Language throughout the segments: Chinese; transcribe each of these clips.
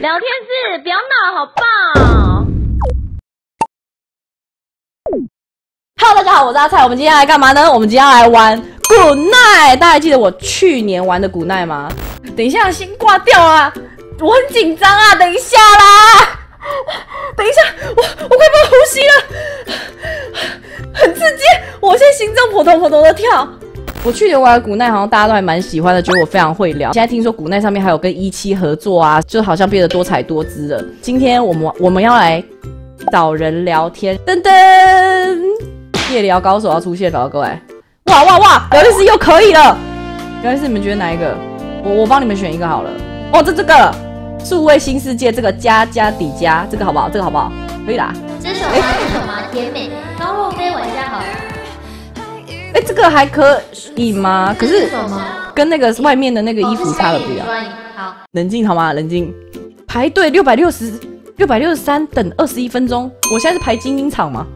聊天室不要闹好不好？ Hello， 大家好，我是阿菜。我们今天要来干嘛呢？我们今天要来玩Good Night。大家还记得我去年玩的Good Night吗？等一下，先挂掉啊！我很紧张啊！等一下啦，等一下，我快不能呼吸了，很刺激！我现在心脏扑通扑通的跳。我去年玩的Good Night好像大家都还蛮喜欢的，觉得我非常会聊。现在听说Good Night上面还有跟17合作啊，就好像变得多彩多姿了。今天我们要来找人聊天，噔噔。夜聊高手要出现了，各位！哇哇哇，聊天室又可以了。聊天室你们觉得哪一个？我帮你们选一个好了。哦，这个数位新世界这个加底加这个好不好？这个好不好？可以啦。 这首吗？这首吗？甜美高若飞玩家好。 这个还可以吗？可是跟那个外面的那个衣服差了不一样。 好， 冷静好吗？冷静。排队663等21分钟。我现在是排精英场吗？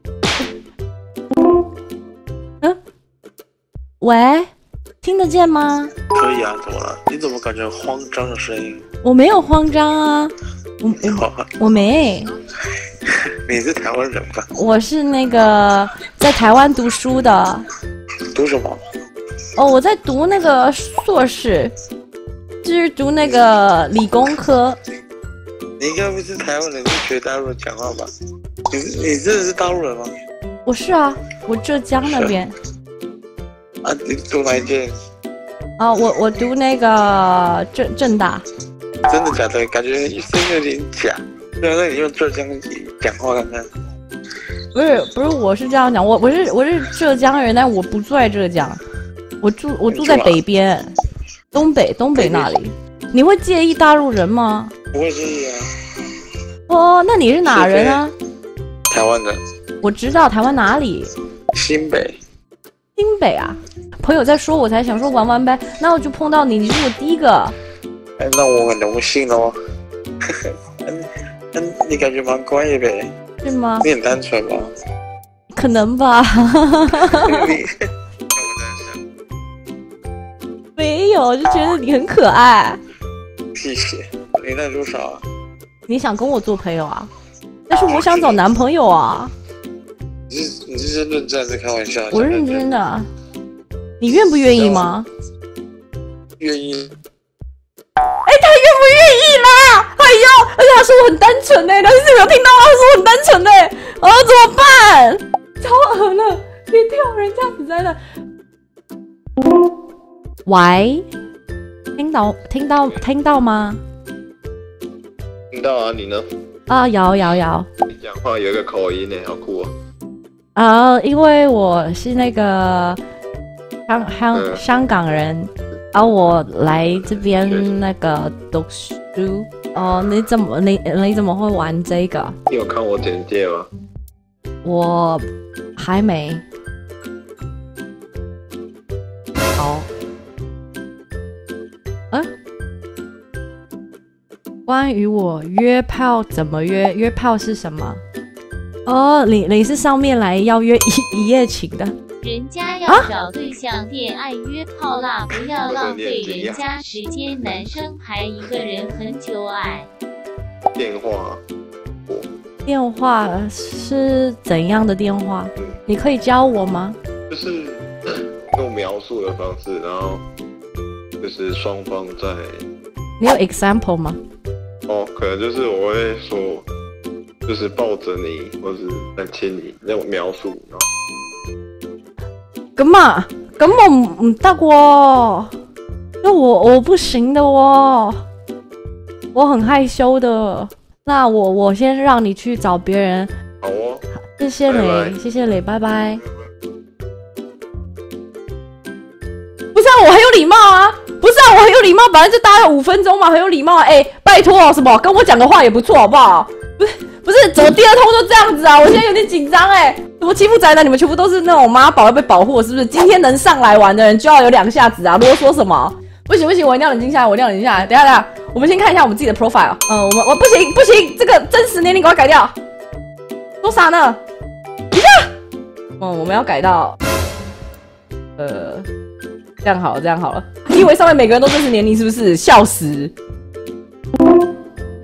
喂，听得见吗？ 可以啊，怎么了？你怎么感觉慌张的声音？ 我没有慌张啊，我没。 你是台湾人吧？ 我是那个在台湾读书的。 读什么？ 哦，我在读那个硕士，就是读那个理工科。 你应该不是台湾人，是学大陆人讲话吧？你真的是大陆人吗？ 我是啊，我浙江那边。 啊，你读哪一届？ 啊，我读那个正大。 真的假的？感觉声音有点假。对啊，那你用浙江讲话看看。 不是，我是这样讲，我是浙江人，但我不住在浙江，我住在北边，东北那里。你会介意大陆人吗？ 不会介意啊。 哦，那你是哪人啊？ 台湾的。 我知道台湾哪里？ 新北。 新北啊，朋友在说，我才想说玩呗。那我就碰到你，你是我第一个。 哎，那我很荣幸哦。你感觉蛮乖的呗？ 是吗？ 你很单纯吗？ 可能吧。没有，就觉得你很可爱。 谢谢。你那多少啊？ 你想跟我做朋友啊？但是我想找男朋友啊。 你是认真还是开玩笑？ 我认真的。你愿不愿意吗？ 愿意。 他愿不愿意啦？哎呦，而且他说我很单纯呢，但是有听到他说我很单纯呢，怎么办？超恶了，别跳人家死在那。喂，听到吗？ 听到啊，你呢？ 啊，有。 你讲话有一个口音呢，好酷哦。 因为我是那个香港人，我来这边那个读书。哦，你怎么会玩这个？ 你有看我简介吗？ 我还没。好。关于我约炮怎么约？约炮是什么？哦，你是上面来要约一夜情的。 人家要找对象恋爱约炮啦，不要浪费人家时间。男生还一个人很久哎。 电话是怎样的电话？你可以教我吗？ 就是用描述的方式，然后就是双方在。 你有 example 吗？ 哦，可能就是我会说，就是抱着你，或是在亲你那种描述，然后。咁我唔得喎，因為我不行的喎，我很害羞的。那我先讓你去找別人。 好哦， 謝謝你，謝謝你，拜拜。不是啊，我很有禮貌啊，我很有禮貌，本來就搭了5分鐘嘛，很有禮貌啊。拜託哦，什麼跟我講個話也不錯，好不好？不是，怎麼第2通就這樣子啊？我現在有點緊張怎麼欺負宅男？你們全部都是那種媽寶要被保護，是不是？今天能上來玩的人就要有2下子啊！囉嗦什麼？不行，我一定要冷靜下來，等一下，我們先看一下我們自己的 profile。我不行，這個真實年齡給我改掉。多傻呢？一下。我們要改到，這樣好了。你以為上面每個人都真實年齡是不是？笑死！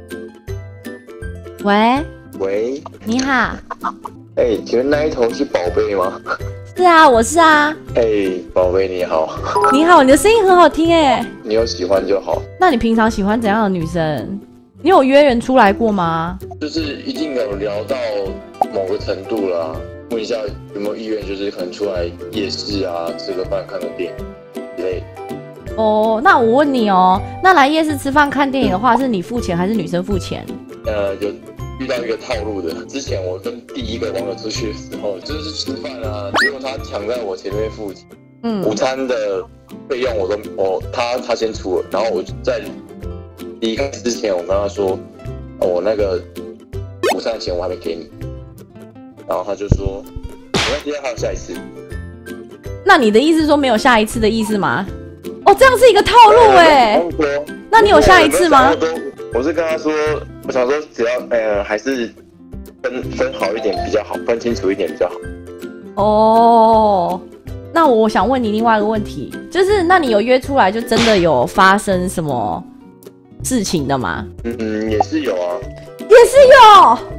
喂， 喂， 你好。 哎，请问那一头是宝贝吗？ 是啊，我是啊。 哎，宝贝你好。 你好，你的声音很好听哎。 你有喜欢就好。 那你平常喜欢怎样的女生？你有约人出来过吗？ 就是一定有聊到某个程度啦。问一下有没有意愿，就是可能出来夜市啊，吃个饭、看个电影之类的。 哦，那我问你哦，那来夜市吃饭看电影的话，是你付钱还是女生付钱？ 有遇到一个套路的。之前我跟第一个网友出去的时候，就是吃饭啊，结果他抢在我前面付钱。午餐的费用他先出了，然后我在离开之前，我跟他说，我那个午餐的钱我还没给你，然后他就说，没关系，还有下一次。那你的意思是说没有下一次的意思吗？哦，这样是一个套路哎。那你有下一次吗？ 我是跟他说，我想说只要还是分好一点比较好，分清楚一点比较好。 哦，那我想问你另外一个问题，就是那你有约出来就真的有发生什么事情的吗？ 也是有啊。 也是有，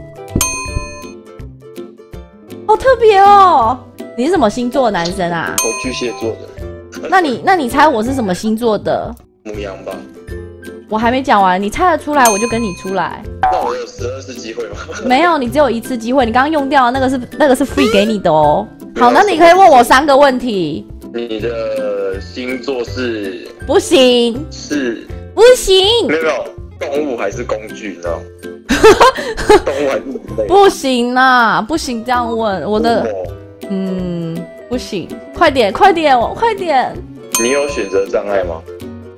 好特别哦。你是什么星座的男生啊？ 我巨蟹座的。 那你猜我是什么星座的？ 牡羊吧。 我还没讲完，你猜得出来我就跟你出来。 那我有12次机会吗？ 没有，你只有1次机会。你刚刚用掉的那个是 free 给你的哦。好，那你可以问我3个问题。 你的星座是？ 不行。 是？ 不行。 没有，动物还是工具，你知道吗？动物还是人类？ 不行啦，不行这样问我的。不行，快点，快点，快点。 你有选择障碍吗？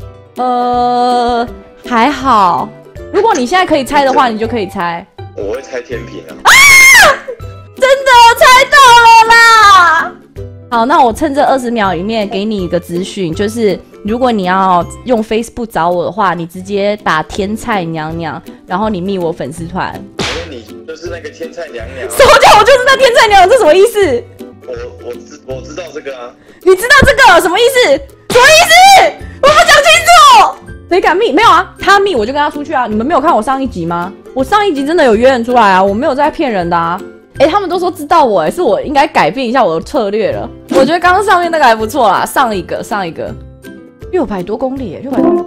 还好。如果你现在可以猜的话，你就可以猜。 我会猜天平啊！ 真的猜到了啦！好，那我趁这20秒里面给你一个资讯，就是如果你要用 Facebook 找我的话，你直接打天菜娘娘，然后你密我粉丝团。 你就是那个天菜娘娘。 什么叫我就是那天菜娘娘？这什么意思？ 我知道这个啊。 你知道这个什么意思？什么意思？我不讲清楚。谁敢密？没有啊，他密我就跟他出去啊。你们没有看我上一集吗？我上一集真的有约人出来啊，我没有在骗人的啊。他们都说知道我，是我应该改变一下我的策略了。我觉得刚刚上面那个还不错啦，上一个600多公里，600多公里。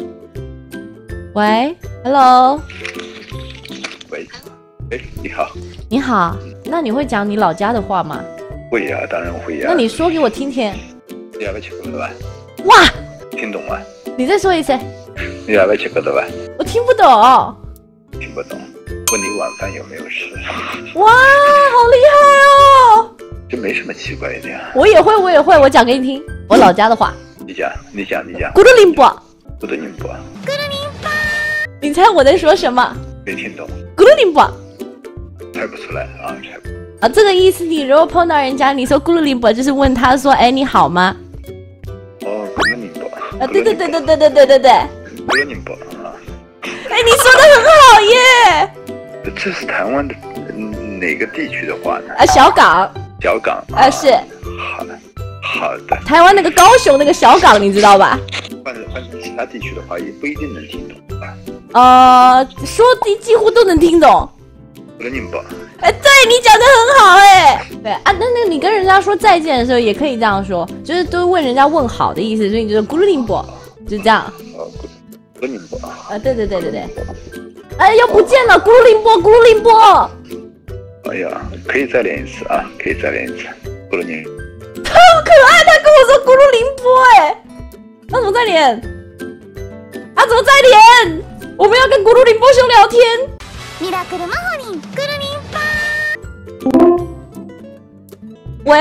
喂 ，Hello。 喂，你好。 你好，那你会讲你老家的话吗？ 会呀，当然会呀。 那你说给我听听。 你要不要吃个饭？ 哇， 听懂吗？ 你再说一次。 你要不要吃个饭？ 我听不懂。 听不懂。问你晚饭有没有吃？ 哇，好厉害哦！ 这没什么奇怪的呀。 我也会，我讲给你听。我老家的话。 你讲。 咕噜林波。 咕噜林波。 你猜我在说什么？ 没听懂。 咕噜林波。 猜不出来啊，猜不。 啊，这个意思，你如果碰到人家，你说咕噜林波，就是问他说，你好吗？ 哦，咕噜林波。 啊，对。咕噜林波啊。 你说的很好耶。 这是台湾的哪个地区的话呢？ 小港。 小港。 是。 好的。 台湾那个高雄那个小港，你知道吧？ 换成其他地区的话，也不一定能听懂吧？ 说几乎都能听懂。 咕噜林波。 对，你讲的很好对啊，那你跟人家说再见的时候也可以这样说，就是都问人家问好的意思，所以你就说咕噜林波，就这样。 咕噜林波。 对。又不见了，咕噜林波。 哎呀，可以再连一次啊，咕噜林。 他好可爱，他跟我说咕噜林波那怎么再连？怎么再连？我们要跟咕噜林波兄聊天。ミラクル魔法林咕噜林波。喂，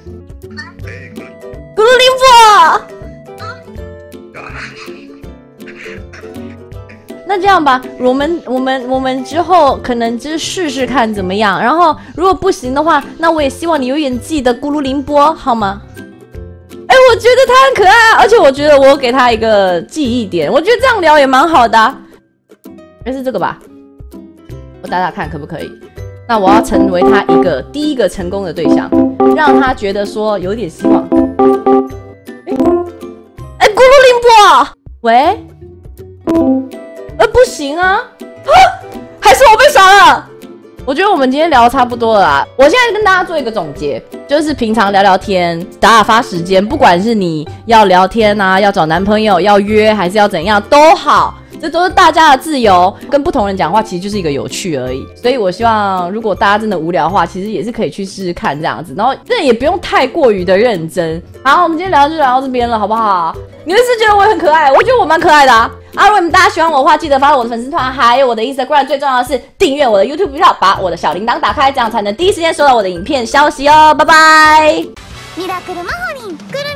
咕噜林波。那这样吧，我们之后可能就是试试看怎么样，然后如果不行的话，那我也希望你永远记得咕噜林波，好吗？我觉得他很可爱，而且我觉得我给他一个记忆点，我觉得这样聊也蛮好的。是这个吧？我打打看可不可以？那我要成为他第一个成功的对象，让他觉得说有点希望。咕噜林波，喂。不行啊！还是我被耍了。我觉得我们今天聊的差不多了啦。我现在跟大家做一个总结，就是平常聊聊天，打发时间，不管是你要聊天啊，要找男朋友，要约，还是要怎样都好，这都是大家的自由。跟不同人讲话，其实就是一个有趣而已。所以我希望，如果大家真的无聊的话，其实也是可以去试试看这样子。然后这也不用太过于的认真。好，我们今天就聊到这边了，好不好？你们是觉得我也很可爱？我觉得我蛮可爱的啊。如果你们大家喜欢我的话，记得follow我的粉丝团，还有我的 Instagram。最重要的是订阅我的 YouTube 频道，把我的小铃铛打开，这样才能第一时间收到我的影片消息哦。拜拜。ミラクルマホリン来る